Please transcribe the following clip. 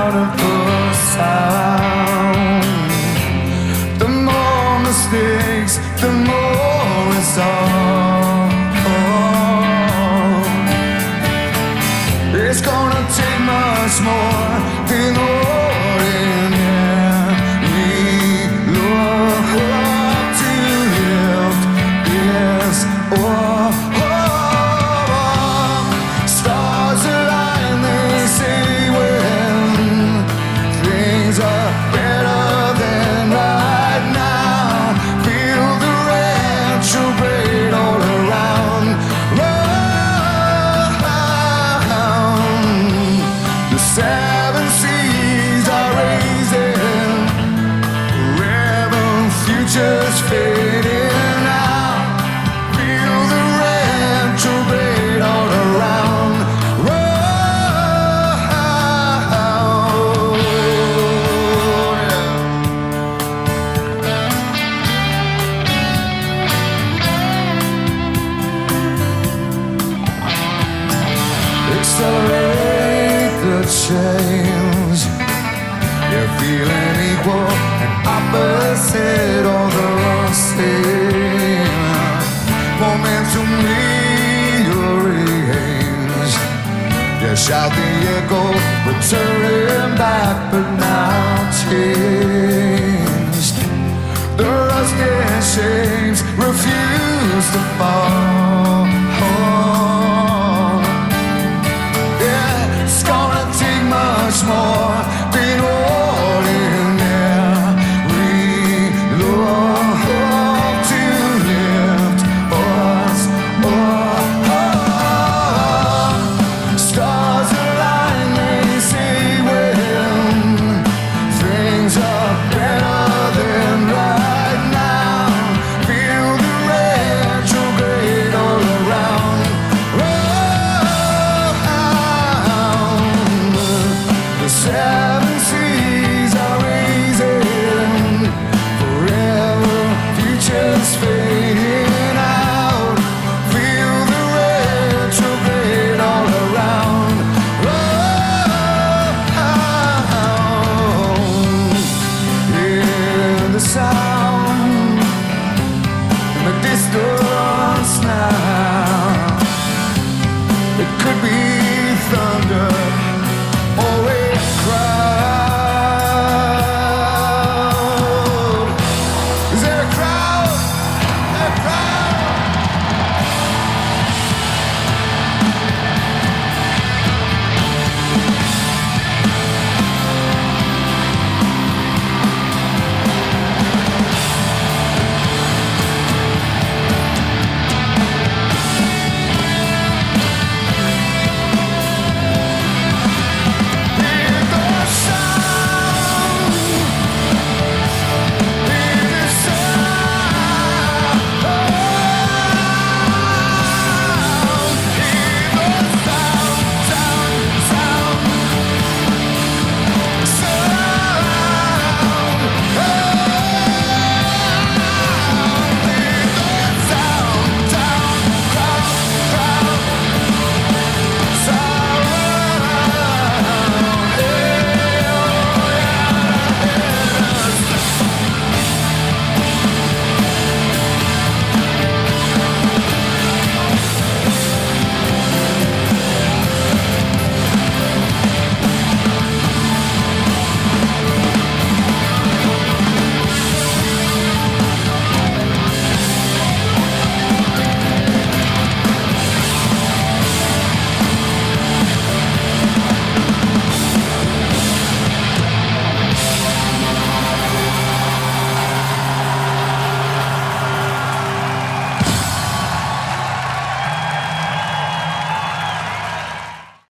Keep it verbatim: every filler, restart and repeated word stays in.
out of the sound. The more mistakes, the more it's all. It's gonna take much more than ordinary love to lift this world. Stars align, they say, when things are better than right now. Feel the retrograde all around. The seven seas are raising, forever futures fading out. Feel the retrograde all around. Accelerate the change. You're feeling equal and opposite, all the same. Momentum rearranged. You shout the echo, returning back, but now changed. The rusted shades refuse to fall. Yeah, it's gonna take much more